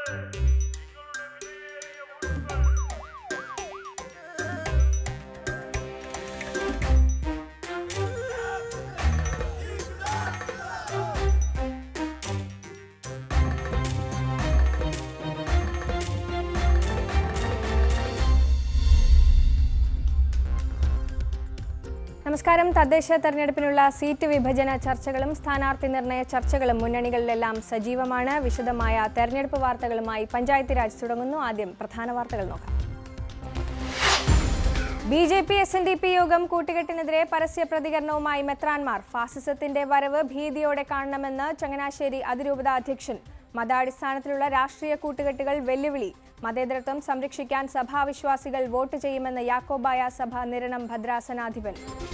നമസ്കാരം. തദ്ദേശ തെരഞ്ഞെടുപ്പിനുള്ള സീറ്റ് വിഭജന ചർച്ചകളും സ്ഥാനാർത്ഥി നിർണയ ചർച്ചകളും മുന്നണികളിലെല്ലാം സജീവമാണ്. വിശദമായ തെരഞ്ഞെടുപ്പ് വാർത്തകളുമായി പഞ്ചായത്ത് രാജ് തുടങ്ങുന്നു. ആദ്യം പ്രധാന വാർത്തകൾ നോക്കാം. BJP SNDP യോഗം കൂട്ടുകെട്ടിനെതിരെ പരസ്യ പ്രതികരണവുമായി മെത്രാൻമാർ. ഫാസിസത്തിന്റെ വരവ് ഭീതിയോടെ കാണണമെന്ന് ചങ്ങനാശ്ശേരി അതിരൂപത അധ്യക്ഷൻ. മതാടിസ്ഥാനത്തിലുള്ള രാഷ്ട്രീയ കൂട്ടുകെട്ടുകൾ വെല്ലുവിളി. മതേതരത്വം സംരക്ഷിക്കാൻ സഭാവിശ്വാസികൾ വോട്ട് ചെയ്യുമെന്ന് യാക്കോബായ സഭ നിരണം ഭദ്രാസനാധിപൻ.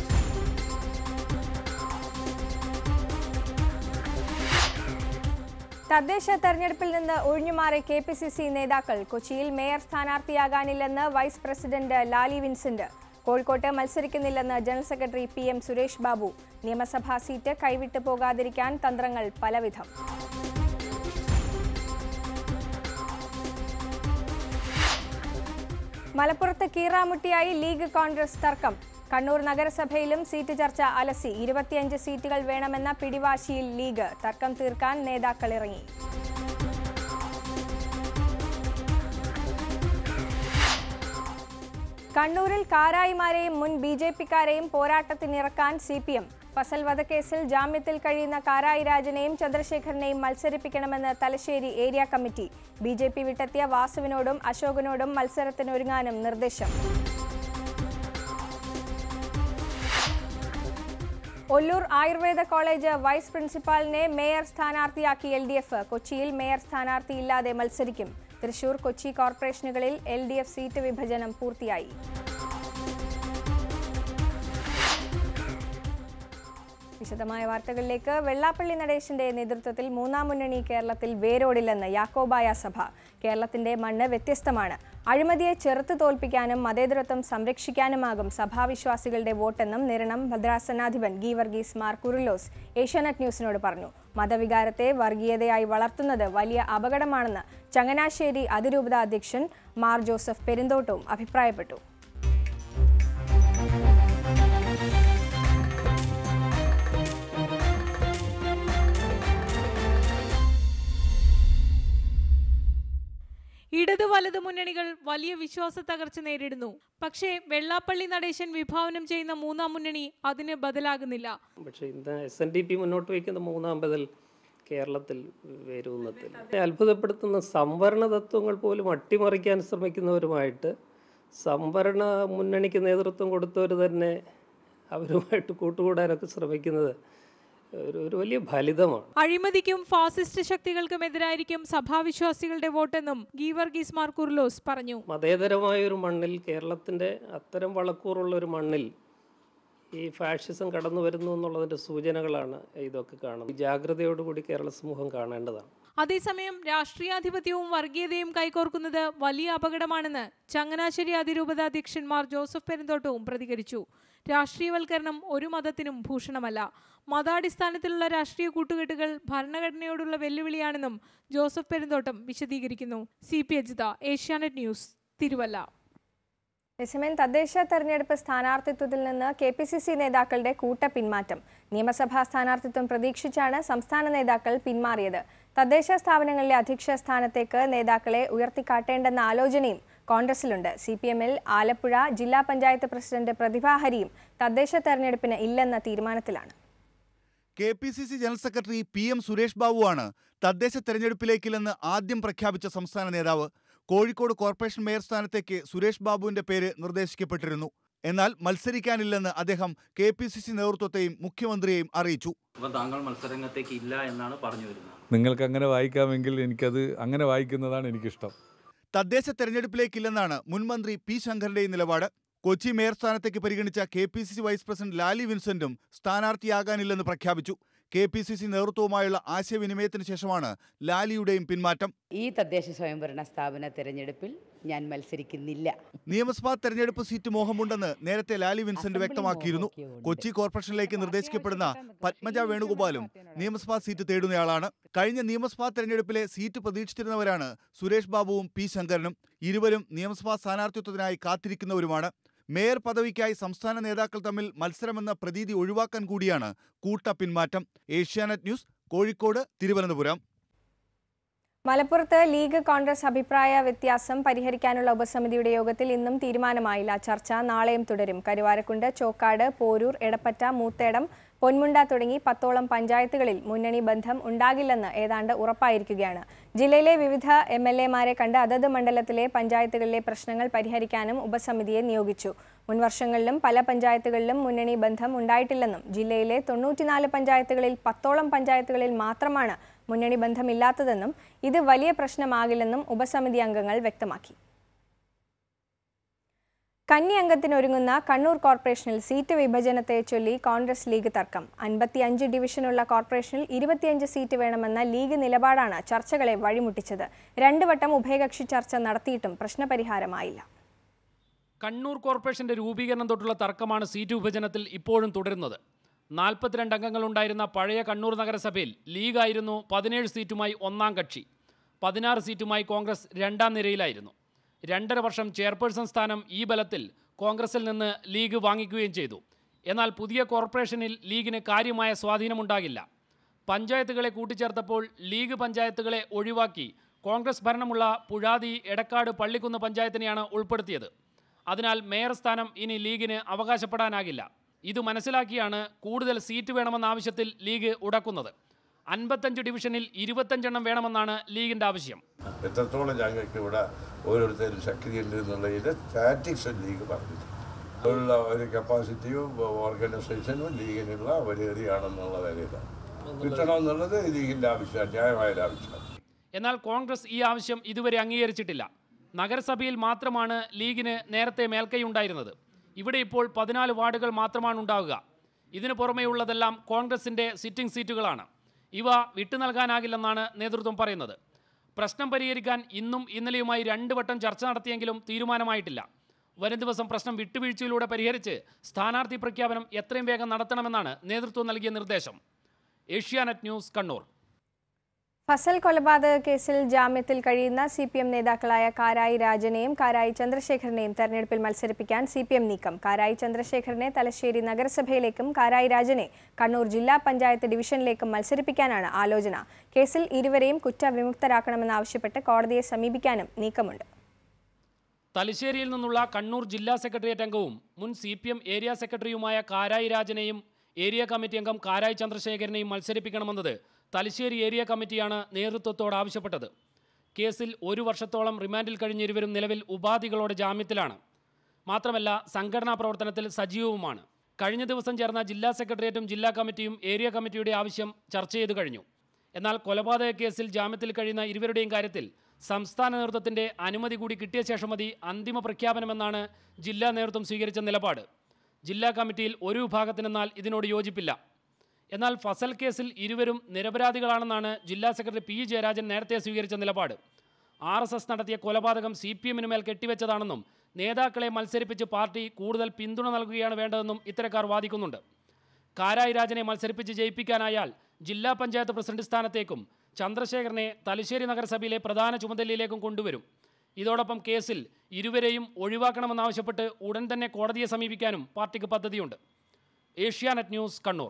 തദ്ദേശ തെരഞ്ഞെടുപ്പിൽ നിന്ന് ഒഴിഞ്ഞുമാറി KPCC നേതാക്കൾ. കൊച്ചിയിൽ മേയർ സ്ഥാനാർത്ഥിയാകാനില്ലെന്ന് വൈസ് പ്രസിഡന്റ് ലാലി വിൻസെന്റ്. കോഴിക്കോട്ട് മത്സരിക്കുന്നില്ലെന്ന് general secretary PM Suresh Babu. നിയമസഭാ സീറ്റ് കൈവിട്ടു പോകാതിരിക്കാൻ തന്ത്രങ്ങൾ പലവിധം. മലപ്പുറത്ത് കീറാമുട്ടിയായി ലീഗ് കോൺഗ്രസ് തർക്കം. കണ്ണൂർ നഗരസഭയിലും സീറ്റ് ചർച്ച അലസി. 25 സീറ്റുകൾ വേണമെന്ന പിടിവാശിയിൽ ലീഗ്. തർക്കം തീർക്കാൻ നേതാക്കൾ ഇറങ്ങി. കണ്ണൂരിൽ കാരായിമാരെയും മുൻ BJP-ക്കാരെയും പോരാട്ടത്തിനിറക്കാൻ CPM. ഫസൽ വധക്കേസിൽ ജാമ്യത്തിൽ കഴിയുന്ന കാരായി രാജനെയും ചന്ദ്രശേഖരനെയും മത്സരിപ്പിക്കണമെന്ന് തലശ്ശേരി ഏരിയ കമ്മിറ്റി. BJP വിട്ടെത്തിയ വാസുവിനോടും അശോകനോടും മത്സരത്തിനൊരുങ്ങാനും നിർദ്ദേശം. ഒല്ലൂർ ആയുർവേദ കോളേജ് വൈസ് പ്രിൻസിപ്പാളിനെ മേയർ സ്ഥാനാർത്ഥിയാക്കി LDF. കൊച്ചിയിൽ മേയർ സ്ഥാനാർത്ഥിയില്ലാതെ മത്സരിക്കും. തൃശൂർ, കൊച്ചി കോർപ്പറേഷനുകളിൽ LDF സീറ്റ് വിഭജനം പൂർത്തിയായി. വിശദമായ വാർത്തകളിലേക്ക്. വെള്ളാപ്പള്ളി നടേശന്റെ നേതൃത്വത്തിൽ മൂന്നാം മുന്നണി കേരളത്തിൽ വേരോടില്ലെന്ന് യാക്കോബായ സഭ. കേരളത്തിന്റെ മണ്ണ് വ്യത്യസ്തമാണ്. അഴിമതിയെ ചെറുത്ത് തോൽപ്പിക്കാനും മതേതരത്വം സംരക്ഷിക്കാനുമാകും സഭാവിശ്വാസികളുടെ വോട്ടെന്നും നിരണം ഭദ്രാസനാധിപൻ ഗീവർഗീസ് മാർ കുറിലോസ് ഏഷ്യാനെറ്റ് ന്യൂസിനോട് പറഞ്ഞു. മതവികാരത്തെ വർഗീയതയായി വളർത്തുന്നത് വലിയ അപകടമാണെന്ന് ചങ്ങനാശ്ശേരി അതിരൂപത അധ്യക്ഷൻ മാർ ജോസഫ് പെരുന്തോട്ടവും അഭിപ്രായപ്പെട്ടു. ഇടത് വലത് മുന്നണികൾ വലിയ വിശ്വാസ തകർച്ച നേരിടുന്നു. പക്ഷേ വെള്ളാപ്പള്ളി നടേശൻ വിഭാവനം ചെയ്യുന്ന മൂന്നാം മുന്നണി അതിന് ബദലാകുന്നില്ല. പക്ഷേ ഇന്ന് SNDP മുന്നോട്ട് വയ്ക്കുന്ന മൂന്നാം ബദൽ കേരളത്തിൽ വേരൂന്നത്തിൽ അത്ഭുതപ്പെടുത്തുന്ന സംവരണ തത്വങ്ങൾ പോലും അട്ടിമറിക്കാൻ ശ്രമിക്കുന്നവരുമായിട്ട് സംവരണ മുന്നണിക്ക് നേതൃത്വം കൊടുത്തവർ തന്നെ അവരുമായിട്ട് കൂട്ടുകൂടാനൊക്കെ ശ്രമിക്കുന്നത് ഒരു വലിയ ഫലിതമാണ്. അഴിമതിക്കും ഫാസിസ്റ്റ് ശക്തികൾക്കും എതിരായിരിക്കും സഭാവിശ്വാസികളുടെ വോട്ടെന്നും ഗീവർഗീസ് മാർ കുറിലോസ് പറഞ്ഞു. മതേതരമായ ഒരു മണ്ണിൽ, കേരളത്തിൻ്റെ അത്തരം വളക്കൂറുള്ള ഒരു മണ്ണിൽ ഈ ഫാഷിസം കടന്നു വരുന്നു എന്നുള്ളതിൻ്റെ സൂചനകളാണ് ഇതൊക്കെ കാണുന്നത്. ജാഗ്രതയോടുകൂടി കേരള സമൂഹം കാണേണ്ടതാണ്. അതേസമയം രാഷ്ട്രീയാധിപത്യവും വർഗീയതയും കൈകോർക്കുന്നത് വലിയ അപകടമാണെന്ന് ചങ്ങനാശ്ശേരി അതിരൂപത അധ്യക്ഷൻ മാർ ജോസഫ് പെരുന്തോട്ടവും പ്രതികരിച്ചു. രാഷ്ട്രീയവൽക്കരണം ഒരു മതത്തിനും ഭൂഷണമല്ല. മതാടിസ്ഥാനത്തിലുള്ള രാഷ്ട്രീയ കൂട്ടുകെട്ടുകൾ ഭരണഘടനയോടുള്ള വെല്ലുവിളിയാണെന്നും ജോസഫ് പെരുന്തോട്ടം വിശദീകരിക്കുന്നു. CP Ajitha, Asianet news, Thiruvalla. അതേസമയം തദ്ദേശ തെരഞ്ഞെടുപ്പ് സ്ഥാനാർത്ഥിത്വത്തിൽ നിന്ന് KPCC നേതാക്കളുടെ കൂട്ട പിന്മാറ്റം. നിയമസഭാ സ്ഥാനാർത്ഥിത്വം പ്രതീക്ഷിച്ചാണ് സംസ്ഥാന നേതാക്കൾ പിന്മാറിയത്. തദ്ദേശ സ്ഥാപനങ്ങളിലെ അധ്യക്ഷ സ്ഥാനത്തേക്ക് നേതാക്കളെ ഉയർത്തിക്കാട്ടേണ്ടെന്ന ആലോചനയും കോൺഗ്രസിലുണ്ട്. CPM-ൽ ആലപ്പുഴ ജില്ലാ പഞ്ചായത്ത് പ്രസിഡന്റ് പ്രതിഭാഹരിയും തദ്ദേശ തെരഞ്ഞെടുപ്പിന് ഇല്ലെന്ന തീരുമാനത്തിലാണ്. KPCC general secretary PM Suresh ബാബുവാണ് തദ്ദേശ തെരഞ്ഞെടുപ്പിലേക്കില്ലെന്ന് ആദ്യം പ്രഖ്യാപിച്ച സംസ്ഥാന നേതാവ്. കോഴിക്കോട് കോർപ്പറേഷൻ മേയർ സ്ഥാനത്തേക്ക് സുരേഷ് ബാബുവിന്റെ പേര് നിർദ്ദേശിക്കപ്പെട്ടിരുന്നു. എന്നാൽ മത്സരിക്കാനില്ലെന്ന് അദ്ദേഹം KPCC നേതൃത്വത്തെയും മുഖ്യമന്ത്രിയെയും അറിയിച്ചു. താങ്കൾ മത്സരരംഗത്തേക്ക് ഇല്ല എന്നാണ് പറഞ്ഞു വരുന്നത്. നിങ്ങൾക്ക് അങ്ങനെ വായിക്കാമെങ്കിൽ എനിക്കത് അങ്ങനെ വായിക്കുന്നതാണ് എനിക്കിഷ്ടം. തദ്ദേശ തെരഞ്ഞെടുപ്പിലേക്കില്ലെന്നാണ് മുൻമന്ത്രി P ശങ്കരന്റെയും നിലപാട്. കൊച്ചി മേയർ സ്ഥാനത്തേക്ക് പരിഗണിച്ച KPCC വൈസ് പ്രസിഡന്റ് ലാലി വിൻസെന്റും സ്ഥാനാർത്ഥിയാകാനില്ലെന്ന് പ്രഖ്യാപിച്ചു. KPCC നേതൃത്വവുമായുള്ള ആശയവിനിമയത്തിന് ശേഷമാണ് ലാലിയുടെയും പിന്മാറ്റം. ഈ തദ്ദേശ സ്വയംഭരണ സ്ഥാപന തെരഞ്ഞെടുപ്പിൽ ഞാൻ മത്സരിക്കുന്നില്ല. നിയമസഭാ തെരഞ്ഞെടുപ്പ് സീറ്റ് മോഹമുണ്ടെന്ന് നേരത്തെ ലാലി വിൻസെന്റ് വ്യക്തമാക്കിയിരുന്നു. കൊച്ചി കോർപ്പറേഷനിലേക്ക് നിർദ്ദേശിക്കപ്പെടുന്ന പത്മജ വേണുഗോപാലും നിയമസഭാ സീറ്റ് തേടുന്നയാളാണ്. കഴിഞ്ഞ നിയമസഭാ തെരഞ്ഞെടുപ്പിലെ സീറ്റ് പ്രതീക്ഷിച്ചിരുന്നവരാണ് സുരേഷ് ബാബുവും പി ശങ്കരനും. ഇരുവരും നിയമസഭാ സ്ഥാനാർത്ഥിത്വത്തിനായി കാത്തിരിക്കുന്നവരുമാണ്. മേയർ പദവിക്കായി സംസ്ഥാന നേതാക്കൾ തമ്മിൽ മത്സരമെന്ന പ്രതീതി ഒഴിവാക്കാൻ കൂടിയാണ് കൂട്ട പിന്മാറ്റം. ഏഷ്യാനെറ്റ് ന്യൂസ്, കോഴിക്കോട്, തിരുവനന്തപുരം. മലപ്പുറത്ത് ലീഗ് കോൺഗ്രസ് അഭിപ്രായ വ്യത്യാസം പരിഹരിക്കാനുള്ള ഉപസമിതിയുടെ യോഗത്തിൽ ഇന്നും തീരുമാനമായില്ല. ചർച്ച നാളെയും തുടരും. കരുവാരക്കുണ്ട്, ചോക്കാട്, പോരൂർ, എടപ്പറ്റ, മൂത്തേടം, പൊന്മുണ്ട തുടങ്ങി 10ഓളം പഞ്ചായത്തുകളിൽ മുന്നണി ബന്ധം ഉണ്ടാകില്ലെന്ന് ഏതാണ്ട് ഉറപ്പായിരിക്കുകയാണ്. ജില്ലയിലെ വിവിധ MLA-മാരെ കണ്ട് അതത് മണ്ഡലത്തിലെ പഞ്ചായത്തുകളിലെ പ്രശ്നങ്ങൾ പരിഹരിക്കാനും ഉപസമിതിയെ നിയോഗിച്ചു. മുൻവർഷങ്ങളിലും പല പഞ്ചായത്തുകളിലും മുന്നണി ബന്ധം ഉണ്ടായിട്ടില്ലെന്നും ജില്ലയിലെ 94 പഞ്ചായത്തുകളിൽ 10ഓളം പഞ്ചായത്തുകളിൽ മാത്രമാണ് മുന്നണി ബന്ധമില്ലാത്തതെന്നും ഇത് വലിയ പ്രശ്നമാകില്ലെന്നും ഉപസമിതി അംഗങ്ങൾ വ്യക്തമാക്കി. കന്നി അംഗത്തിനൊരുങ്ങുന്ന കണ്ണൂർ കോർപ്പറേഷനിൽ സീറ്റ് വിഭജനത്തെ ചൊല്ലി കോൺഗ്രസ് ലീഗ് തർക്കം. 55 ഡിവിഷനുള്ള കോർപ്പറേഷനിൽ 25 സീറ്റ് വേണമെന്ന ലീഗ് നിലപാടാണ് ചർച്ചകളെ വഴിമുട്ടിച്ചത്. 2 വട്ടം ഉഭയകക്ഷി ചർച്ച നടത്തിയിട്ടും പ്രശ്നപരിഹാരമായില്ല. കണ്ണൂർ കോർപ്പറേഷന്റെ രൂപീകരണം തൊട്ടുള്ള തർക്കമാണ് സീറ്റ് വിഭജനത്തിൽ ഇപ്പോഴും തുടരുന്നത്. 42 അംഗങ്ങളുണ്ടായിരുന്ന പഴയ കണ്ണൂർ നഗരസഭയിൽ ലീഗായിരുന്നു 17 സീറ്റുമായി ഒന്നാം കക്ഷി. 16 സീറ്റുമായി കോൺഗ്രസ് രണ്ടാം നിരയിലായിരുന്നു. 2.5 വർഷം ചെയർപേഴ്സൺ സ്ഥാനം ഈ ബലത്തിൽ കോൺഗ്രസിൽ നിന്ന് ലീഗ് വാങ്ങിക്കുകയും ചെയ്തു. എന്നാൽ പുതിയ കോർപ്പറേഷനിൽ ലീഗിന് കാര്യമായ സ്വാധീനമുണ്ടാകില്ല. പഞ്ചായത്തുകളെ കൂട്ടിച്ചേർത്തപ്പോൾ ലീഗ് പഞ്ചായത്തുകളെ ഒഴിവാക്കി കോൺഗ്രസ് ഭരണമുള്ള പുഴാതി, എടക്കാട്, പള്ളിക്കുന്ന് പഞ്ചായത്തിനെയാണ് ഉൾപ്പെടുത്തിയത്. അതിനാൽ മേയർ സ്ഥാനം ഇനി ലീഗിന് അവകാശപ്പെടാനാകില്ല. ഇത് മനസ്സിലാക്കിയാണ് കൂടുതൽ സീറ്റ് വേണമെന്ന ആവശ്യത്തിൽ ലീഗ് ഉടക്കുന്നത്. 55 ഡിവിഷനിൽ 25 എണ്ണം വേണമെന്നാണ് ലീഗിൻ്റെ ആവശ്യം. എത്രത്തോളം ഞങ്ങൾക്ക് ഇവിടെ ഓരോരുത്തരും ശക്തിയുണ്ട് എന്നുള്ളതിൻ്റെ സ്റ്റാറ്റിക്സ് ലീഗ് പറഞ്ഞു. ഉള്ള ഒരു കപ്പാസിറ്റിയും ഓർഗനൈസേഷനും ലീഗിനുള്ള വലിയറിയാണെന്നുള്ള നിലയിലാണ് കിട്ടണമെന്നുള്ളത് ലീഗിൻ്റെ ആവശ്യമാണ്, ന്യായമായ ആവശ്യമാണ്. എന്നാൽ കോൺഗ്രസ് ഈ ആവശ്യം ഇതുവരെ അംഗീകരിച്ചിട്ടില്ല. നഗരസഭയിൽ മാത്രമാണ് ലീഗിന് നേരത്തെ മേൽക്കൈ ഉണ്ടായിരുന്നത്. ഇവിടെ ഇപ്പോൾ 14 വാർഡുകൾ മാത്രമാണ് ഉണ്ടാവുക. ഇതിനു പുറമെയുള്ളതെല്ലാം കോൺഗ്രസിൻ്റെ സിറ്റിംഗ് സീറ്റുകളാണ്. ഇവ വിട്ടു നൽകാനാകില്ലെന്നാണ് നേതൃത്വം പറയുന്നത്. പ്രശ്നം പരിഹരിക്കാൻ ഇന്നും ഇന്നലെയുമായി 2 വട്ടം ചർച്ച നടത്തിയെങ്കിലും തീരുമാനമായിട്ടില്ല. വരും ദിവസം പ്രശ്നം വിട്ടുവീഴ്ചയിലൂടെ പരിഹരിച്ച് സ്ഥാനാർത്ഥി പ്രഖ്യാപനം എത്രയും വേഗം നടത്തണമെന്നാണ് നേതൃത്വം നൽകിയ നിർദ്ദേശം. ഏഷ്യാനെറ്റ് ന്യൂസ്, കണ്ണൂർ. ഫസൽ കൊലപാതക കേസിൽ ജാമ്യത്തിൽ കഴിയുന്ന CPM നേതാക്കളായ കാരായി രാജനെയും കാരായി ചന്ദ്രശേഖരനെയും തെരഞ്ഞെടുപ്പിൽ മത്സരിപ്പിക്കാൻ CPM നീക്കം. കാരായി ചന്ദ്രശേഖരനെ തലശ്ശേരി നഗരസഭയിലേക്കും കാരായി രാജനെ കണ്ണൂർ ജില്ലാ പഞ്ചായത്ത് ഡിവിഷനിലേക്കും മത്സരിപ്പിക്കാനാണ് ആലോചന. കേസിൽ ഇരുവരെയും കുറ്റവിമുക്തരാക്കണമെന്നാവശ്യപ്പെട്ട് കോടതിയെ സമീപിക്കാനും നീക്കമുണ്ട്. തലശ്ശേരിയിൽ നിന്നുള്ള കണ്ണൂർ ജില്ലാ സെക്രട്ടേറിയറ്റ് അംഗവും മുൻ CPM ഏരിയ സെക്രട്ടറിയുമായ കാരായി രാജനെയും ഏരിയ കമ്മിറ്റി അംഗം കാരായി ചന്ദ്രശേഖരനെയും മത്സരിപ്പിക്കണമെന്നത് തലശ്ശേരി ഏരിയ കമ്മിറ്റിയാണ് നേതൃത്വത്തോട് ആവശ്യപ്പെട്ടത്. കേസിൽ 1 വർഷത്തോളം റിമാൻഡിൽ കഴിഞ്ഞ ഇരുവരും നിലവിൽ ഉപാധികളോടെ ജാമ്യത്തിലാണ്. മാത്രമല്ല സംഘടനാ പ്രവർത്തനത്തിൽ സജീവവുമാണ്. കഴിഞ്ഞ ദിവസം ചേർന്ന ജില്ലാ സെക്രട്ടേറിയറ്റും ജില്ലാ കമ്മിറ്റിയും ഏരിയ കമ്മിറ്റിയുടെ ആവശ്യം ചർച്ച ചെയ്തു കഴിഞ്ഞു. എന്നാൽ കൊലപാതക കേസിൽ ജാമ്യത്തിൽ കഴിയുന്ന ഇരുവരുടെയും കാര്യത്തിൽ സംസ്ഥാന നേതൃത്വത്തിൻ്റെ അനുമതി കൂടി കിട്ടിയ ശേഷം മതി അന്തിമ പ്രഖ്യാപനമെന്നാണ് ജില്ലാ നേതൃത്വം സ്വീകരിച്ച നിലപാട്. ജില്ലാ കമ്മിറ്റിയിൽ ഒരു വിഭാഗത്തിനെന്നാൽ ഇതിനോട് യോജിപ്പില്ല. എന്നാൽ ഫസൽ കേസിൽ ഇരുവരും നിരപരാധികളാണെന്നാണ് ജില്ലാ സെക്രട്ടറി P. ജയരാജൻ നേരത്തെ സ്വീകരിച്ച നിലപാട്. RSS നടത്തിയ കൊലപാതകം CPM-ന് മേൽ കെട്ടിവെച്ചതാണെന്നും നേതാക്കളെ മത്സരിപ്പിച്ച് പാർട്ടി കൂടുതൽ പിന്തുണ നൽകുകയാണ് വേണ്ടതെന്നും ഇത്തരക്കാർ വാദിക്കുന്നുണ്ട്. കാരായി രാജനെ മത്സരിപ്പിച്ച് ജയിപ്പിക്കാനായാൽ ജില്ലാ പഞ്ചായത്ത് പ്രസിഡന്റ് സ്ഥാനത്തേക്കും ചന്ദ്രശേഖരനെ തലശ്ശേരി നഗരസഭയിലെ പ്രധാന ചുമതലയിലേക്കും കൊണ്ടുവരും. ഇതോടൊപ്പം കേസിൽ ഇരുവരെയും ഒഴിവാക്കണമെന്നാവശ്യപ്പെട്ട് ഉടൻ തന്നെ കോടതിയെ സമീപിക്കാനും പാർട്ടിക്ക് പദ്ധതിയുണ്ട്. ഏഷ്യാനെറ്റ് ന്യൂസ്, കണ്ണൂർ.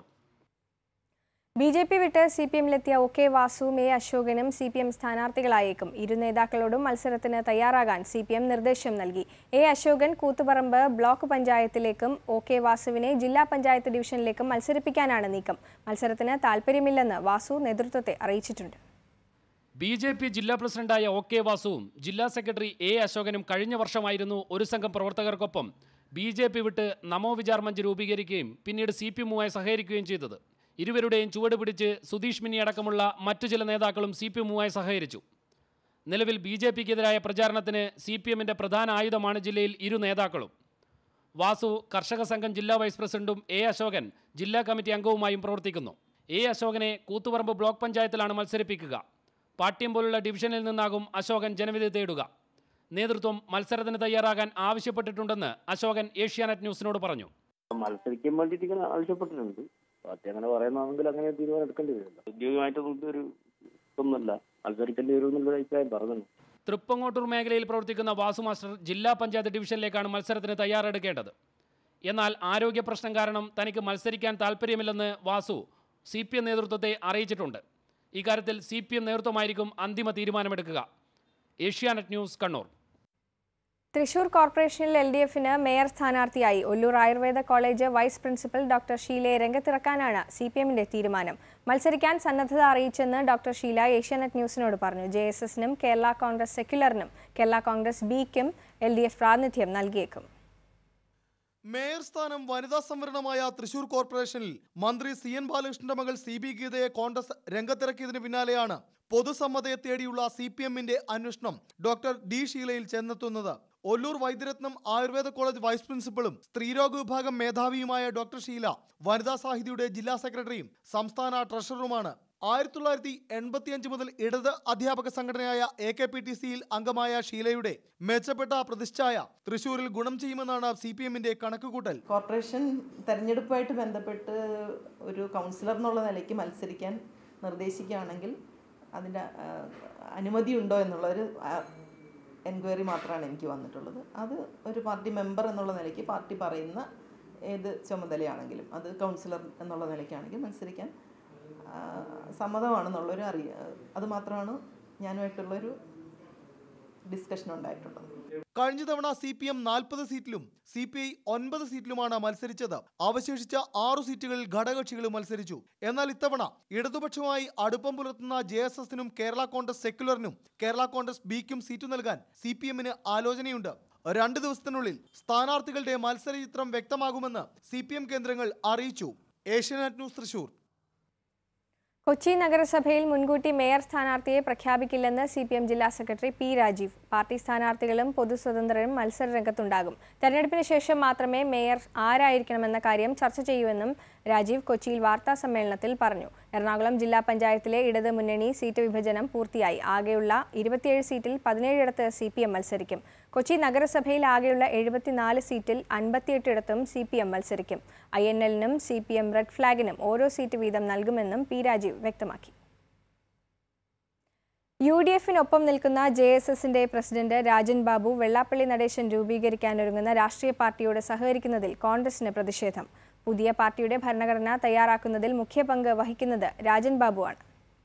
BJP വിട്ട് CPM-ലെത്തിയ OK വാസുവും A. അശോകനും CPM സ്ഥാനാർത്ഥികളായേക്കും. ഇരു നേതാക്കളോടും മത്സരത്തിന് തയ്യാറാകാൻ CPM നിർദ്ദേശം നൽകി. A. അശോകൻ കൂത്തുപറമ്പ് ബ്ലോക്ക് പഞ്ചായത്തിലേക്കും OK വാസുവിനെ ജില്ലാ പഞ്ചായത്ത് ഡിവിഷനിലേക്കും മത്സരിപ്പിക്കാനാണ് നീക്കം. മത്സരത്തിന് താൽപ്പര്യമില്ലെന്ന് വാസു നേതൃത്വത്തെ അറിയിച്ചിട്ടുണ്ട്. BJP ജില്ലാ പ്രസിഡന്റായ OK വാസുവും ജില്ലാ സെക്രട്ടറി A. അശോകനും കഴിഞ്ഞ വർഷമായിരുന്നു ഒരു സംഘം പ്രവർത്തകർക്കൊപ്പം BJP വിട്ട് നമോ വിചാർ മഞ്ച് രൂപീകരിക്കുകയും പിന്നീട് CPM-മായി സഹകരിക്കുകയും ചെയ്തത്. ഇരുവരുടെയും ചുവട് പിടിച്ച് സുധീഷ് മിനി അടക്കമുള്ള മറ്റു ചില നേതാക്കളും CPM-മായി സഹകരിച്ചു. നിലവിൽ BJP-ക്കെതിരായ പ്രചാരണത്തിന് CPM-ന്റെ പ്രധാന ആയുധമാണ് ജില്ലയിൽ ഇരു നേതാക്കളും. വാസു കർഷക സംഘം ജില്ലാ വൈസ് പ്രസിഡന്റും A. അശോകൻ ജില്ലാ കമ്മിറ്റി അംഗവുമായും പ്രവർത്തിക്കുന്നു. A. അശോകനെ കൂത്തുപറമ്പ് ബ്ലോക്ക് പഞ്ചായത്തിലാണ് മത്സരിപ്പിക്കുക. പാട്യം പോലുള്ള ഡിവിഷനിൽ നിന്നാകും അശോകൻ ജനവിധി തേടുക. നേതൃത്വം മത്സരത്തിന് തയ്യാറാകാൻ ആവശ്യപ്പെട്ടിട്ടുണ്ടെന്ന് അശോകൻ ഏഷ്യാനെറ്റ് ന്യൂസിനോട് പറഞ്ഞു. മത്സരിക്കാൻ വേണ്ടിയിട്ട് ആവശ്യപ്പെട്ടിട്ടുണ്ട്. പാർട്ടി അങ്ങനെ പറയുന്നതാണെങ്കിൽ അങ്ങനെ തീരുമാനം എടുക്കേണ്ടി വരില്ല. ഔദ്യോഗികമായിട്ടൊന്നും ഒരു ഒന്നുമല്ല, മത്സരിക്കേണ്ടി വരുമെന്നുള്ള അഭിപ്രായം പറഞ്ഞു. തൃപ്പങ്ങോട്ടൂർ മേഖലയിൽ പ്രവർത്തിക്കുന്ന വാസു മാസ്റ്റർ ജില്ലാ പഞ്ചായത്ത് ഡിവിഷനിലേക്കാണ് മത്സരത്തിന് തയ്യാറെടുക്കേണ്ടത്. എന്നാൽ ആരോഗ്യ പ്രശ്നം കാരണം തനിക്ക് മത്സരിക്കാൻ താൽപ്പര്യമില്ലെന്ന് വാസു CPM നേതൃത്വത്തെ അറിയിച്ചിട്ടുണ്ട്. ഇക്കാര്യത്തിൽ CPM നേതൃത്വമായിരിക്കും അന്തിമ തീരുമാനമെടുക്കുക. ഏഷ്യാനെറ്റ് ന്യൂസ്, കണ്ണൂർ. തൃശൂർ കോർപ്പറേഷനിൽ LDF-ന് മേയർ സ്ഥാനാർത്ഥിയായി Ollur Ayurveda college vice principal doctor ഷീലയെ രംഗത്തിറക്കാനാണ് CPM-ന്റെ തീരുമാനം. മത്സരിക്കാൻ സന്നദ്ധത അറിയിച്ചെന്ന് ഡോക്ടർ ഷീല ഏഷ്യാനെറ്റ് ന്യൂസിനോട് പറഞ്ഞു. JSS-നും കേരള കോൺഗ്രസ് സെക്യുലറിനും കേരള കോൺഗ്രസ് ബിക്കും LDF പ്രാതിനിധ്യം നൽകിയേക്കും. മേയർ സ്ഥാനം വനിതാ സംവരണമായ തൃശൂർ കോർപ്പറേഷനിൽ മന്ത്രി CN ബാലകൃഷ്ണന്റെ മകൾ CB ഗീതയെ കോൺഗ്രസ് രംഗത്തിറക്കിയതിന് പിന്നാലെയാണ് പൊതുസമ്മതയെ തേടിയുള്ള CPM-ന്റെ അന്വേഷണം ഡോക്ടർ D ഷീലയിൽ ചെന്നെത്തുന്നത്. ഒല്ലൂർ വൈദ്യരത്നം ആയുർവേദ കോളേജ് വൈസ് പ്രിൻസിപ്പളും സ്ത്രീരോഗ വിഭാഗം മേധാവിയുമായ ഡോക്ടർ ഷീല വനിതാ സാഹിതിയുടെ ജില്ലാ സെക്രട്ടറിയും സംസ്ഥാന ട്രഷററുമാണ്. 1985 മുതൽ ഇടത് അധ്യാപക സംഘടനയായ AKPTC-യിൽ അംഗമായ ഷീലയുടെ മെച്ചപ്പെട്ട പ്രതിച്ഛായ തൃശൂരിൽ ഗുണം ചെയ്യുമെന്നാണ് CPM-ന്റെ കണക്കുകൂട്ടൽ. കോർപ്പറേഷൻ തെരഞ്ഞെടുപ്പുമായിട്ട് ബന്ധപ്പെട്ട് ഒരു കൗൺസിലർ എന്നുള്ള നിലയ്ക്ക് മത്സരിക്കാൻ നിർദ്ദേശിക്കുകയാണെങ്കിൽ അതിൻ്റെ അനുമതി ഉണ്ടോ എന്നുള്ളൊരു എൻക്വയറി മാത്രമാണ് എനിക്ക് വന്നിട്ടുള്ളത്. അത് ഒരു പാർട്ടി മെമ്പർ എന്നുള്ള നിലയ്ക്ക് പാർട്ടി പറയുന്ന ഏത് ചുമതലയാണെങ്കിലും അത് കൗൺസിലർ എന്നുള്ള നിലയ്ക്കാണെങ്കിൽ മത്സരിക്കാൻ സമ്മതമാണെന്നുള്ളൊരു അത് മാത്രമാണ് ഞാനുമായിട്ടുള്ളൊരു ഡിസ്കഷൻ ഉണ്ടായിട്ടുള്ളത്. കഴിഞ്ഞ തവണ CPM 40 സീറ്റിലും CPI 9 സീറ്റിലുമാണ് മത്സരിച്ചത്. അവശേഷിച്ച 6 സീറ്റുകളിൽ ഘടകകക്ഷികളും മത്സരിച്ചു. എന്നാൽ ഇത്തവണ ഇടതുപക്ഷവുമായി അടുപ്പം പുലർത്തുന്ന JSS-നും കേരള കോൺഗ്രസ് സെക്യുലറിനും കേരള കോൺഗ്രസ് ബിക്കും സീറ്റ് നൽകാൻ CPM-ന് ആലോചനയുണ്ട്. 2 ദിവസത്തിനുള്ളിൽ സ്ഥാനാർത്ഥികളുടെ മത്സരചിത്രം വ്യക്തമാകുമെന്ന് CPM കേന്ദ്രങ്ങൾ അറിയിച്ചു. ഏഷ്യാനെറ്റ് ന്യൂസ്, തൃശൂർ. കൊച്ചി നഗരസഭയിൽ മുൻകൂട്ടി മേയർ സ്ഥാനാർത്ഥിയെ പ്രഖ്യാപിക്കില്ലെന്ന് CPM ജില്ലാ സെക്രട്ടറി P. രാജീവ്. പാർട്ടി സ്ഥാനാർത്ഥികളും പൊതുസ്വതന്ത്രരും മത്സര രംഗത്തുണ്ടാകും. തെരഞ്ഞെടുപ്പിന് ശേഷം മാത്രമേ മേയർ ആരായിരിക്കണമെന്ന കാര്യം ചർച്ച ചെയ്യൂവെന്നും രാജീവ് കൊച്ചിയിൽ വാർത്താ സമ്മേളനത്തിൽ പറഞ്ഞു. എറണാകുളം ജില്ലാ പഞ്ചായത്തിലെ ഇടത് മുന്നണി സീറ്റ് വിഭജനം പൂർത്തിയായി. ആകെയുള്ള 27 സീറ്റിൽ 17ഇടത്ത് CPM മത്സരിക്കും. കൊച്ചി നഗരസഭയിൽ ആകെയുള്ള 74 സീറ്റിൽ 58 ഇടത്തും CPM മത്സരിക്കും. INL-നും CPM റെഡ് ഫ്ലാഗിനും ഓരോ സീറ്റ് വീതം നൽകുമെന്നും P. രാജീവ് വ്യക്തമാക്കി. UDF-നൊപ്പം നിൽക്കുന്ന JSS-ന്റെ പ്രസിഡന്റ് രാജൻ ബാബു വെള്ളാപ്പള്ളി നടേശൻ രൂപീകരിക്കാനൊരുങ്ങുന്ന രാഷ്ട്രീയ പാർട്ടിയോട് സഹകരിക്കുന്നതിൽ കോൺഗ്രസിന് പ്രതിഷേധം. പുതിയ പാർട്ടിയുടെ ഭരണഘടന തയ്യാറാക്കുന്നതിൽ മുഖ്യ പങ്ക് വഹിക്കുന്നത് രാജൻ ബാബുവാണ്.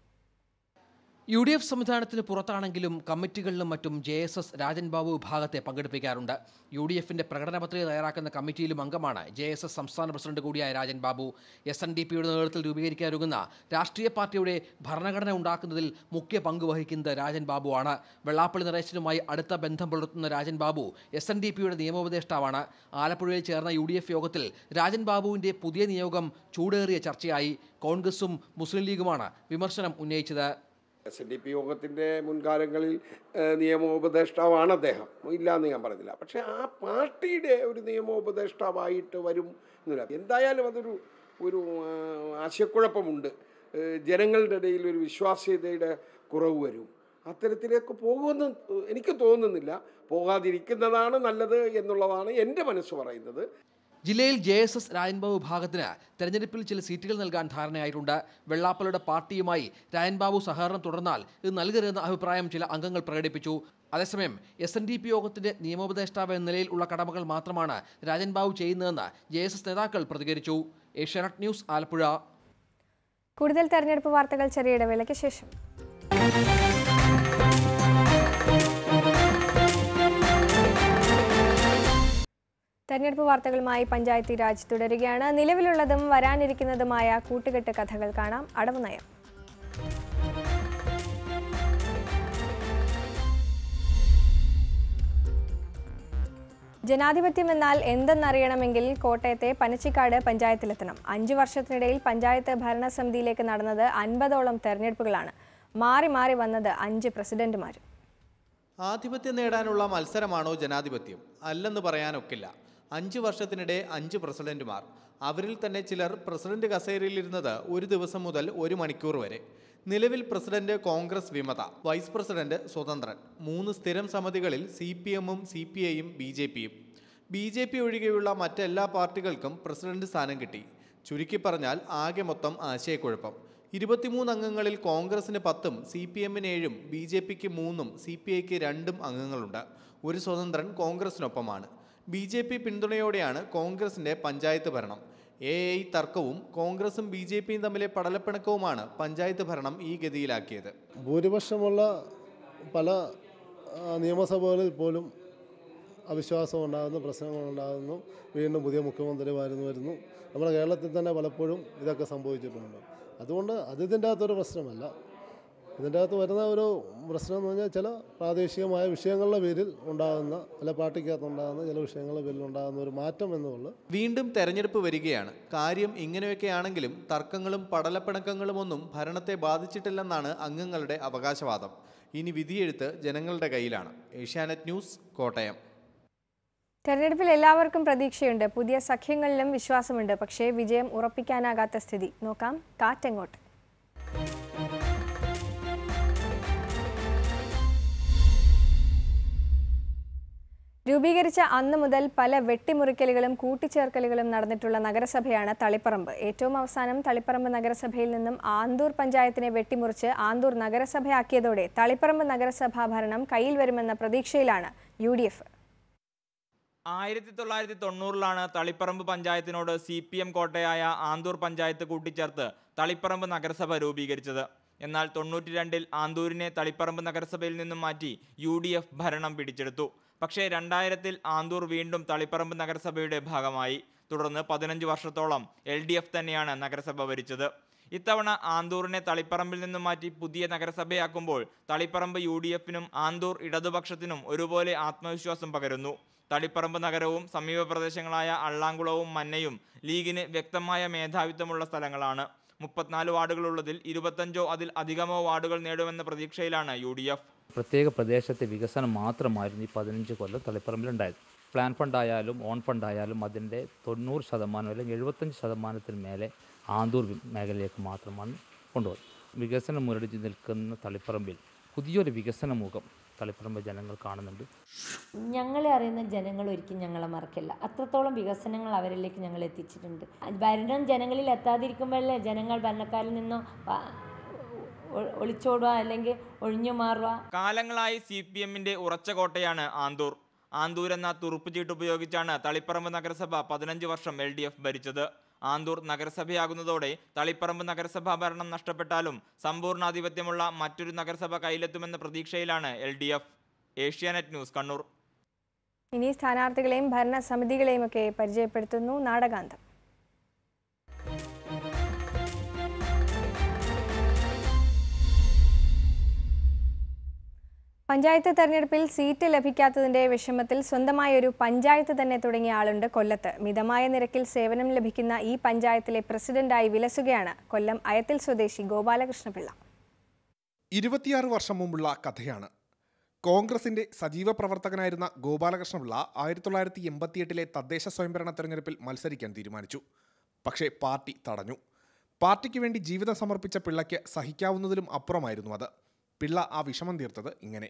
UDF സംവിധാനത്തിന് പുറത്താണെങ്കിലും കമ്മിറ്റികളിലും മറ്റും JSS രാജൻ ബാബു വിഭാഗത്തെ പങ്കെടുപ്പിക്കാറുണ്ട്. UDF-ന്റെ പ്രകടന പത്രിക തയ്യാറാക്കുന്ന കമ്മിറ്റിയിലും അംഗമാണ് JSS സംസ്ഥാന പ്രസിഡന്റ് കൂടിയായ രാജൻ ബാബു. SNDP-യുടെ നേതൃത്വത്തിൽ രൂപീകരിക്കാനൊരുങ്ങുന്ന രാഷ്ട്രീയ പാർട്ടിയുടെ ഭരണഘടന ഉണ്ടാക്കുന്നതിൽ മുഖ്യ പങ്ക് വഹിക്കുന്നത് രാജൻ ബാബുവാണ്. വെള്ളാപ്പള്ളി നടേശനുമായി അടുത്ത ബന്ധം പുലർത്തുന്ന രാജൻ ബാബു SNDP-യുടെ നിയമോപദേഷ്ടാവാണ്. ആലപ്പുഴയിൽ ചേർന്ന UDF യോഗത്തിൽ രാജൻ ബാബുവിൻ്റെ പുതിയ നിയോഗം ചൂടേറിയ ചർച്ചയായി. കോൺഗ്രസും മുസ്ലിം ലീഗുമാണ് വിമർശനം ഉന്നയിച്ചത്. SNDP യോഗത്തിൻ്റെ മുൻകാലങ്ങളിൽ നിയമോപദേഷ്ടാവാണ് അദ്ദേഹം, ഇല്ലയെന്ന് ഞാൻ പറഞ്ഞില്ല. പക്ഷേ ആ പാർട്ടിയുടെ ഒരു നിയമോപദേഷ്ടാവായിട്ട് വരും എന്നില്ല. എന്തായാലും ഒരു ആശയക്കുഴപ്പമുണ്ട്. ജനങ്ങളുടെ ഇടയിൽ ഒരു വിശ്വാസ്യതയുടെ കുറവ് വരും. അത്തരത്തിലേക്ക് പോകുമെന്ന് എനിക്ക് തോന്നുന്നില്ല. പോകാതിരിക്കുന്നതാണ് നല്ലത് എന്നുള്ളതാണ് എൻ്റെ മനസ്സ് പറയുന്നത്. ജില്ലയിൽ JSS രാജൻബാബു വിഭാഗത്തിന് തെരഞ്ഞെടുപ്പിൽ ചില സീറ്റുകൾ നൽകാൻ ധാരണയായിട്ടുണ്ട്. വെള്ളാപ്പള്ളിയുടെ പാർട്ടിയുമായി രാജൻബാബു സഹകരണം തുടർന്നാൽ ഇത് നൽകരുതെന്ന അഭിപ്രായം ചില അംഗങ്ങൾ പ്രകടിപ്പിച്ചു. അതേസമയം SNDP യോഗത്തിന്റെ നിയമോപദേഷ്ടാവ് എന്ന നിലയിൽ ഉള്ള കടമകൾ മാത്രമാണ് രാജൻബാബു ചെയ്യുന്നതെന്ന് JSS നേതാക്കൾ പ്രതികരിച്ചു. ഏഷ്യാനെറ്റ് ന്യൂസ്, ആലപ്പുഴ. കൂടുതൽ തെരഞ്ഞെടുപ്പ് വാർത്തകൾ ചെറിയ ഇടവേളയ്ക്ക് ശേഷം. തെരഞ്ഞെടുപ്പ് വാർത്തകളുമായി പഞ്ചായത്തി രാജ് തുടരുകയാണ്. നിലവിലുള്ളതും വരാനിരിക്കുന്നതുമായ കൂട്ടുകെട്ട് കഥകൾ കാണാം. അടവ് നയം. ജനാധിപത്യം എന്നാൽ എന്തെന്നറിയണമെങ്കിൽ കോട്ടയത്തെ പനച്ചിക്കാട് പഞ്ചായത്തിലെത്തണം. 5 വർഷത്തിനിടയിൽ പഞ്ചായത്ത് ഭരണസമിതിയിലേക്ക് നടന്നത് 50ഓളം തെരഞ്ഞെടുപ്പുകളാണ്. മാറി മാറി വന്നത് 5 പ്രസിഡന്റുമാരും. ആധിപത്യം നേടാനുള്ള മത്സരമാണോ ജനാധിപത്യം? അല്ലെന്ന് പറയാനൊക്കില്ല. 5 വർഷത്തിനിടെ 5 പ്രസിഡന്റുമാർ. അവരിൽ തന്നെ ചിലർ പ്രസിഡന്റ് കസേരയിലിരുന്നത് 1 ദിവസം മുതൽ 1 മണിക്കൂർ വരെ. നിലവിൽ പ്രസിഡന്റ് കോൺഗ്രസ് വിമത, വൈസ് പ്രസിഡന്റ് സ്വതന്ത്രൻ. 3 സ്ഥിരം സമിതികളിൽ CPM-ഉം CPI-യും BJP-യും. BJP ഒഴികെയുള്ള മറ്റെല്ലാ പാർട്ടികൾക്കും പ്രസിഡന്റ് സ്ഥാനം കിട്ടി. ചുരുക്കി പറഞ്ഞാൽ ആകെ മൊത്തം ആശയക്കുഴപ്പം. 23 അംഗങ്ങളിൽ കോൺഗ്രസിന് 10-ഉം CPM-ന് 7-ഉം BJP-ക്ക് 3-ഉം CPI-ക്ക് 2-ഉം അംഗങ്ങളുണ്ട്. ഒരു സ്വതന്ത്രൻ കോൺഗ്രസിനൊപ്പമാണ്. BJP പിന്തുണയോടെയാണ് കോൺഗ്രസിന്റെ പഞ്ചായത്ത് ഭരണം. AI തർക്കവും കോൺഗ്രസും BJP-യും തമ്മിലെ പടലപ്പിണക്കവുമാണ് പഞ്ചായത്ത് ഭരണം ഈ ഗതിയിലാക്കിയത്. ഭൂരിപക്ഷമുള്ള പല നിയമസഭകളിൽ പോലും അവിശ്വാസം ഉണ്ടാകുന്നു, പ്രശ്നങ്ങളുണ്ടാകുന്നു, വീണ്ടും പുതിയ മുഖ്യമന്ത്രി വരുന്നു. നമ്മുടെ കേരളത്തിൽ തന്നെ പലപ്പോഴും ഇതൊക്കെ സംഭവിച്ചിട്ടുണ്ട്. അതുകൊണ്ട് ഇതിൻ്റെ അകത്തൊരു പ്രശ്നമല്ല. ഇതിൻ്റെ അകത്ത് വരുന്ന ഒരു പ്രശ്നം എന്ന് പറഞ്ഞാൽ ചില പ്രാദേശികമായ വിഷയങ്ങളുടെ പേരിൽ ഉണ്ടാകുന്ന, ചില പാർട്ടിക്കകത്തുണ്ടാകുന്ന ചില വിഷയങ്ങളുടെ പേരിൽ ഉണ്ടാകുന്ന ഒരു മാറ്റം എന്നുള്ളത്. വീണ്ടും തെരഞ്ഞെടുപ്പ് വരികയാണ്. കാര്യം ഇങ്ങനെയൊക്കെയാണെങ്കിലും തർക്കങ്ങളും പടലപ്പിണക്കങ്ങളും ഒന്നും ഭരണത്തെ ബാധിച്ചിട്ടില്ലെന്നാണ് അംഗങ്ങളുടെ അവകാശവാദം. ഇനി വിധിയെഴുത്ത് ജനങ്ങളുടെ കയ്യിലാണ്. ഏഷ്യാനെറ്റ് ന്യൂസ്, കോട്ടയം. തെരഞ്ഞെടുപ്പിൽ എല്ലാവർക്കും പ്രതീക്ഷയുണ്ട്, പുതിയ സഖ്യങ്ങളിലും വിശ്വാസമുണ്ട്. പക്ഷേ വിജയം ഉറപ്പിക്കാനാകാത്ത സ്ഥിതി. നോക്കാം കാറ്റെങ്ങോട്ട്. രൂപീകരിച്ച അന്നു മുതൽ പല വെട്ടിമുറിക്കലുകളും കൂട്ടിച്ചേർക്കലുകളും നടന്നിട്ടുള്ള നഗരസഭയാണ് തളിപ്പറമ്പ്. ഏറ്റവും അവസാനം തളിപ്പറമ്പ് നഗരസഭയിൽ നിന്നും ആന്തൂർ പഞ്ചായത്തിനെ വെട്ടിമുറിച്ച് ആന്തൂർ നഗരസഭയാക്കിയതോടെ തളിപ്പറമ്പ് നഗരസഭാ ഭരണം കയ്യിൽ വരുമെന്ന പ്രതീക്ഷയിലാണ് UDF. 1990-ലാണ് തളിപ്പറമ്പ് പഞ്ചായത്തിനോട് CPM കോട്ടയായ ആന്തൂർ പഞ്ചായത്ത് കൂട്ടിച്ചേർത്ത് തളിപ്പറമ്പ് നഗരസഭ രൂപീകരിച്ചത്. എന്നാൽ 92-ൽ ആന്തൂരിനെ തളിപ്പറമ്പ് നഗരസഭയിൽ നിന്നും മാറ്റി UDF ഭരണം പിടിച്ചെടുത്തു. പക്ഷേ 2000-ൽ ആന്തൂർ വീണ്ടും തളിപ്പറമ്പ് നഗരസഭയുടെ ഭാഗമായി. തുടർന്ന് 15 വർഷത്തോളം LDF തന്നെയാണ് നഗരസഭ ഭരിച്ചത്. ഇത്തവണ ആന്തൂറിനെ തളിപ്പറമ്പിൽ നിന്നും മാറ്റി പുതിയ നഗരസഭയാക്കുമ്പോൾ തളിപ്പറമ്പ് UDF-നും ആന്തൂർ ഇടതുപക്ഷത്തിനും ഒരുപോലെ ആത്മവിശ്വാസം പകരുന്നു. തളിപ്പറമ്പ് നഗരവും സമീപ പ്രദേശങ്ങളായ അള്ളാങ്കുളവും മന്നയും ലീഗിന് വ്യക്തമായ മേധാവിത്വമുള്ള സ്ഥലങ്ങളാണ്. 34 വാർഡുകളുള്ളതിൽ 25-ഓ അതിൽ അധികമോ വാർഡുകൾ നേടുമെന്ന പ്രതീക്ഷയിലാണ് UDF. പ്രത്യേക പ്രദേശത്തെ വികസനം മാത്രമായിരുന്നു ഈ 15 കൊല്ലം തളിപ്പറമ്പിലുണ്ടായത്. പ്ലാൻ ഫണ്ടായാലും ഓൺ ഫണ്ടായാലും അതിൻ്റെ 90% അല്ലെങ്കിൽ 75% മേലെ ആന്തൂർ മേഖലയിലേക്ക് മാത്രമാണ് കൊണ്ടുപോകുന്നത്. വികസനം മുരടിച്ച് നിൽക്കുന്ന തളിപ്പറമ്പിൽ പുതിയൊരു വികസന മുഖം തളിപ്പറമ്പ് ജനങ്ങൾ കാണുന്നുണ്ട്. ഞങ്ങളെ അറിയുന്ന ജനങ്ങൾ ഒരിക്കലും ഞങ്ങളെ മറക്കില്ല. അത്രത്തോളം വികസനങ്ങൾ അവരിലേക്ക് ഞങ്ങൾ എത്തിച്ചിട്ടുണ്ട്. ഭരണം ജനങ്ങളിൽ എത്താതിരിക്കുമ്പോഴല്ലേ ജനങ്ങൾ ഭരണക്കാരിൽ നിന്നോ ഒളിച്ചോടുക അല്ലെങ്കിൽ ഒഴിഞ്ഞു മാറുക. കാലങ്ങളായി CPM-ന്റെ ഉറച്ച കോട്ടയാണ് ആന്തൂർ. ആന്തൂർ എന്ന തുറുപ്പ് ചീട്ട് ഉപയോഗിച്ചാണ് തളിപ്പറമ്പ് നഗരസഭ 15 വർഷം LDF ഭരിച്ചത്. ആന്തൂർ നഗരസഭയാകുന്നതോടെ തളിപ്പറമ്പ് നഗരസഭാ ഭരണം നഷ്ടപ്പെട്ടാലും സമ്പൂർണ്ണാധിപത്യമുള്ള മറ്റൊരു നഗരസഭ കയ്യിലെത്തുമെന്ന പ്രതീക്ഷയിലാണ് LDF. ഏഷ്യാനെറ്റ് ന്യൂസ്, കണ്ണൂർ. ഇനി സ്ഥാനാർത്ഥികളെയും ഭരണസമിതികളെയും ഒക്കെ പരിചയപ്പെടുത്തുന്നു നാടകാന്തം. പഞ്ചായത്ത് തെരഞ്ഞെടുപ്പിൽ സീറ്റ് ലഭിക്കാത്തതിന്റെ വിഷമത്തിൽ സ്വന്തമായ ഒരു പഞ്ചായത്ത് തന്നെ തുടങ്ങിയ ആളുണ്ട് കൊല്ലത്ത്. മിതമായ നിരക്കിൽ സേവനം ലഭിക്കുന്ന ഈ പഞ്ചായത്തിലെ പ്രസിഡന്റായി വിലസുകയാണ് കൊല്ലം അയത്തിൽ സ്വദേശി ഗോപാലകൃഷ്ണപിള്ള. 26 വർഷം മുമ്പുള്ള കഥയാണ്. കോൺഗ്രസിന്റെ സജീവ പ്രവർത്തകനായിരുന്ന ഗോപാലകൃഷ്ണപിള്ള 1988-ലെ തദ്ദേശ സ്വയംഭരണ തെരഞ്ഞെടുപ്പിൽ മത്സരിക്കാൻ തീരുമാനിച്ചു. പക്ഷേ പാർട്ടി തടഞ്ഞു. പാർട്ടിക്ക് വേണ്ടി ജീവിതം സമർപ്പിച്ച പിള്ളയ്ക്ക് സഹിക്കാവുന്നതിലും അപ്പുറമായിരുന്നു അത്. പിള്ള ആ വിഷമം തീർത്തത് ഇങ്ങനെ.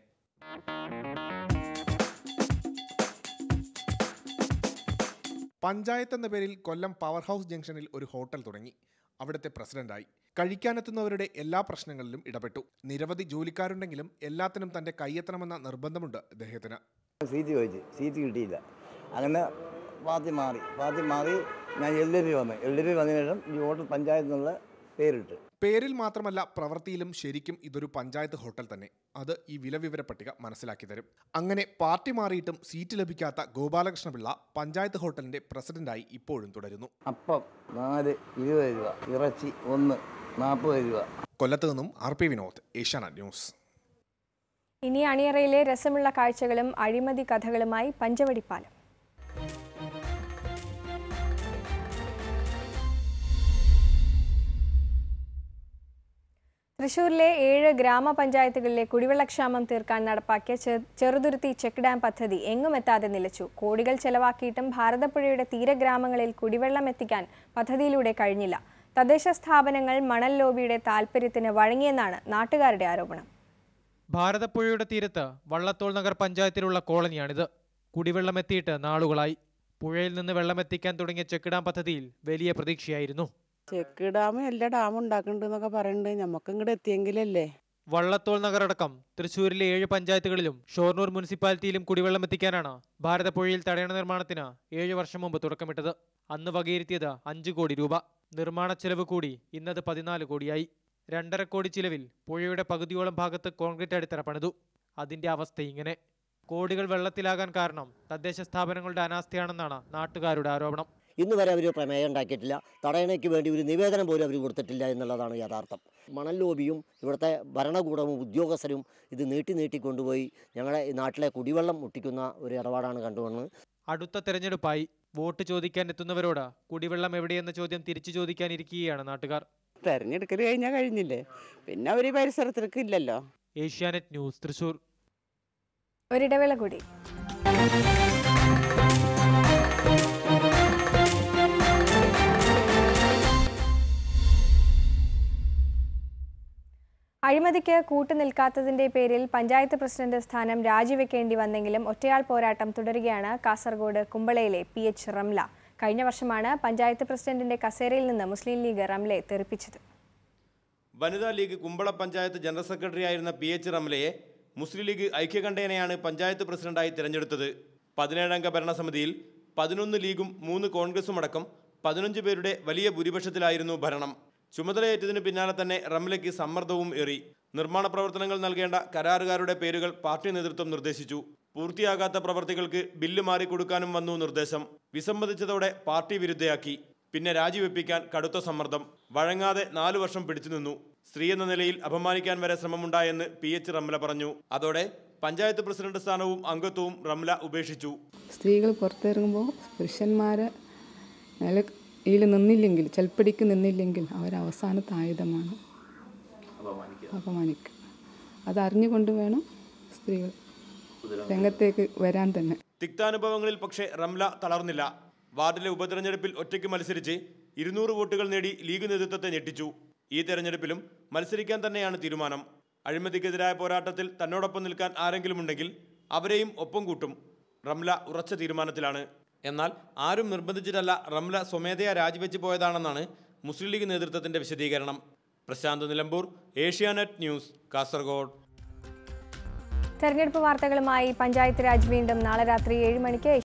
പഞ്ചായത്ത് എന്ന പേരിൽ കൊല്ലം പവർ ഹൗസ് ജംഗ്ഷനിൽ ഒരു ഹോട്ടൽ തുടങ്ങി. അവിടുത്തെ പ്രസിഡന്റായി. കഴിക്കാനെത്തുന്നവരുടെ എല്ലാ പ്രശ്നങ്ങളിലും ഇടപെട്ടു. നിരവധി ജോലിക്കാരുണ്ടെങ്കിലും എല്ലാത്തിനും തൻ്റെ കൈയെത്തണമെന്ന നിർബന്ധമുണ്ട് അദ്ദേഹത്തിന്. സീറ്റ് ചോദിച്ചു, സീറ്റ് കിട്ടിയില്ല. അങ്ങനെ പാർട്ടി മാറി ഞാൻ LDP വന്നു. LDP വന്നതിന് ശേഷം ഈ ഹോട്ടൽ പഞ്ചായത്ത് എന്നുള്ള പേരിട്ട്. പേരിൽ മാത്രമല്ല പ്രവൃത്തിയിലും ശരിക്കും ഇതൊരു പഞ്ചായത്ത് ഹോട്ടൽ തന്നെ. അത് ഈ വിലവിവര പട്ടിക മനസ്സിലാക്കി തരും. അങ്ങനെ പാർട്ടി മാറിയിട്ടും സീറ്റ് ലഭിക്കാത്ത ഗോപാലകൃഷ്ണപിള്ള പഞ്ചായത്ത് ഹോട്ടലിന്റെ പ്രസിഡന്റായി ഇപ്പോഴും തുടരുന്നു. അപ്പം 4 20 രൂപ, ഇറച്ചി 1 40 രൂപ. കൊല്ലത്ത് നിന്നും RP വിനോദ്, ഏഷ്യാനെറ്റ് ന്യൂസ്. ഇനി അണിയറയിലെ രസമുള്ള കാഴ്ചകളും അഴിമതി കഥകളുമായി പഞ്ചവടിപ്പാലം. തൃശൂരിലെ 7 ഗ്രാമപഞ്ചായത്തുകളിലെ കുടിവെള്ളക്ഷാമം തീർക്കാൻ നടപ്പാക്കിയ ചെറുതുരുത്തി ചെക്ക് ഡാം പദ്ധതി എങ്ങും എത്താതെ നിലച്ചു. കോടികൾ ചെലവാക്കിയിട്ടും ഭാരതപ്പുഴയുടെ തീരഗ്രാമങ്ങളിൽ കുടിവെള്ളം എത്തിക്കാൻ പദ്ധതിയിലൂടെ കഴിഞ്ഞില്ല. തദ്ദേശ സ്ഥാപനങ്ങൾ മണൽ ലോബിയുടെ താൽപര്യത്തിന് വഴങ്ങിയെന്നാണ് നാട്ടുകാരുടെ ആരോപണം. ഭാരതപ്പുഴയുടെ തീരത്ത് വള്ളത്തോൾ നഗർ പഞ്ചായത്തിലുള്ള കോളനിയാണിത്. കുടിവെള്ളം എത്തിയിട്ട് നാളുകളായി. പുഴയിൽ നിന്ന് വെള്ളമെത്തിക്കാൻ തുടങ്ങിയ ചെക്ക് ഡാം പദ്ധതിയിൽ വലിയ പ്രതീക്ഷയായിരുന്നു. ചെക്ക് ഡാം എല്ലാ ഡാമും ഉണ്ടാക്കുന്നുണ്ടെന്നൊക്കെ പറയുന്നുണ്ട്. നമുക്ക് ഇങ്ങോട്ട് എത്തിയെങ്കിലല്ലേ. വള്ളത്തോൾ നഗർ അടക്കം തൃശ്ശൂരിലെ 7 പഞ്ചായത്തുകളിലും ഷൊർണൂർ മുനിസിപ്പാലിറ്റിയിലും കുടിവെള്ളം എത്തിക്കാനാണ് ഭാരതപ്പുഴയിൽ തടയണ നിർമ്മാണത്തിന് 7 വർഷം മുമ്പ് തുടക്കമിട്ടത്. അന്ന് വകയിരുത്തിയത് 5 കോടി രൂപ. നിർമ്മാണ ചെലവ് കൂടി ഇന്നത് 14 കോടിയായി. 2.5 കോടി ചിലവിൽ പുഴയുടെ പകുതിയോളം ഭാഗത്ത് കോൺക്രീറ്റ് അടിത്തറ പണിതു. അതിന്റെ അവസ്ഥ ഇങ്ങനെ. കോടികൾ വെള്ളത്തിലാകാൻ കാരണം തദ്ദേശ സ്ഥാപനങ്ങളുടെ അനാസ്ഥയാണെന്നാണ് നാട്ടുകാരുടെ ആരോപണം. ഇന്ന് വരെ അവർ പ്രമേയം ഉണ്ടാക്കിയിട്ടില്ല. തടയണയ്ക്ക് വേണ്ടി ഒരു നിവേദനം പോലും അവർ കൊടുത്തിട്ടില്ല എന്നുള്ളതാണ് യാഥാർത്ഥ്യം. മണൽ ലോബിയും ഇവിടുത്തെ ഭരണകൂടവും ഉദ്യോഗസ്ഥരും ഇത് നീട്ടിക്കൊണ്ടുപോയി ഞങ്ങളുടെ നാട്ടിലെ കുടിവെള്ളം മുട്ടിക്കുന്ന ഒരു ഇടപാടാണ് കണ്ടുവന്നത്. അടുത്ത തെരഞ്ഞെടുപ്പായി. വോട്ട് ചോദിക്കാൻ എത്തുന്നവരോട് കുടിവെള്ളം എവിടെയെന്ന ചോദ്യം തിരിച്ചു ചോദിക്കാനിരിക്കുകയാണ് നാട്ടുകാർ. തെരഞ്ഞെടുക്കൽ കഴിഞ്ഞാൽ കഴിഞ്ഞില്ലേ, പിന്നെ ഒരു പരിസരത്തിലേക്ക് ഇല്ലല്ലോ. ഏഷ്യാനെറ്റ് ന്യൂസ്, തൃശൂർ. ഒരിടവേള കൂടി. അഴിമതിക്ക് കൂട്ടുനിൽക്കാത്തതിന്റെ പേരിൽ പഞ്ചായത്ത് പ്രസിഡന്റ് സ്ഥാനം രാജിവെക്കേണ്ടി വന്നെങ്കിലും ഒറ്റയാൾ പോരാട്ടം തുടരുകയാണ് കാസർഗോഡ് കുമ്പളയിലെ PH റംല. കഴിഞ്ഞ വർഷമാണ് പഞ്ചായത്ത് പ്രസിഡന്റിന്റെ കസേരയിൽ നിന്ന് മുസ്ലിം ലീഗ് റംലയെ തെറിപ്പിച്ചത്. വനിതാ League Kumbla panchayat general secretary ആയിരുന്ന PH റംലയെ മുസ്ലിം ലീഗ് ഐക്യകണ്ഠേനയാണ് പഞ്ചായത്ത് പ്രസിഡന്റായി തിരഞ്ഞെടുത്തത്. 17-അംഗ ഭരണസമിതിയിൽ 11 ലീഗും 3 കോൺഗ്രസും അടക്കം 15 പേരുടെ വലിയ ഭൂരിപക്ഷത്തിലായിരുന്നു ഭരണം. ചുമതലയേറ്റതിന് പിന്നാലെ തന്നെ റംലയ്ക്ക് സമ്മർദ്ദവും ഏറി. നിർമ്മാണ പ്രവർത്തനങ്ങൾ നൽകേണ്ട കരാറുകാരുടെ പേരുകൾ പാർട്ടി നേതൃത്വം നിർദ്ദേശിച്ചു. പൂർത്തിയാകാത്ത പ്രവർത്തികൾക്ക് ബില്ല് മാറിക്കൊടുക്കാനും വന്നു നിർദ്ദേശം. വിസമ്മതിച്ചതോടെ പാർട്ടി വിരുദ്ധയാക്കി. പിന്നെ രാജിവെപ്പിക്കാൻ കടുത്ത സമ്മർദ്ദം. വഴങ്ങാതെ 4 വർഷം പിടിച്ചുനിന്നു. സ്ത്രീ എന്ന നിലയിൽ അപമാനിക്കാൻ വരെ ശ്രമമുണ്ടായെന്ന് PH റംല പറഞ്ഞു. അതോടെ പഞ്ചായത്ത് പ്രസിഡന്റ് സ്ഥാനവും അംഗത്വവും റംല ഉപേക്ഷിച്ചു. സ്ത്രീകൾ പുറത്തിറങ്ങുമ്പോൾ പുരുഷന്മാരെ ഇതിൽ നിന്നില്ലെങ്കിൽ, ചെൽപ്പടിക്ക് നിന്നില്ലെങ്കിൽ അവരവസാനത്തെ ആയുധമാണ് അപമാനിക്കുക. അതറിഞ്ഞുകൊണ്ട് വേണം സ്ത്രീകൾ രംഗത്തേക്ക് വരാൻ തന്നെ. തിക്താനുഭവങ്ങളിൽ പക്ഷേ റംല തളർന്നില്ല. വാർഡിലെ ഉപതെരഞ്ഞെടുപ്പിൽ ഒറ്റയ്ക്ക് മത്സരിച്ച് 200 വോട്ടുകൾ നേടി ലീഗ് നേതൃത്വത്തെ ഞെട്ടിച്ചു. ഈ തെരഞ്ഞെടുപ്പിലും മത്സരിക്കാൻ തന്നെയാണ് തീരുമാനം. അഴിമതിക്കെതിരായ പോരാട്ടത്തിൽ തന്നോടൊപ്പം നിൽക്കാൻ ആരെങ്കിലും ഉണ്ടെങ്കിൽ അവരെയും ഒപ്പം കൂട്ടും. റംല ഉറച്ച തീരുമാനത്തിലാണ്. എന്നാൽ ആരും നിർബന്ധിച്ചിട്ടല്ല റംല സ്വമേധയാ രാജിവെച്ച് പോയതാണെന്നാണ് മുസ്ലിം ലീഗ് നേതൃത്വത്തിന്റെ വിശദീകരണം. പ്രശാന്ത് നിലമ്പൂർ, ഏഷ്യാനെറ്റ് ന്യൂസ്, കാസർഗോഡ്. തെരഞ്ഞെടുപ്പ് വാർത്തകളുമായി പഞ്ചായത്ത് രാജ് വീണ്ടും നാളെ രാത്രി 7 മണിക്ക്